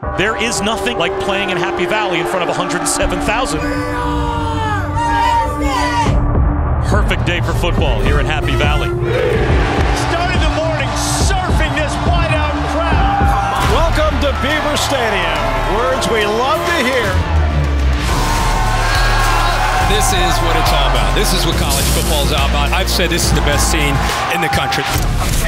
There is nothing like playing in Happy Valley in front of 107,000. Perfect day for football here in Happy Valley. Started the morning surfing this wide-out crowd. Welcome to Beaver Stadium. Words we love to hear. This is what it's all about. This is what college football is all about. I've said this is the best scene in the country.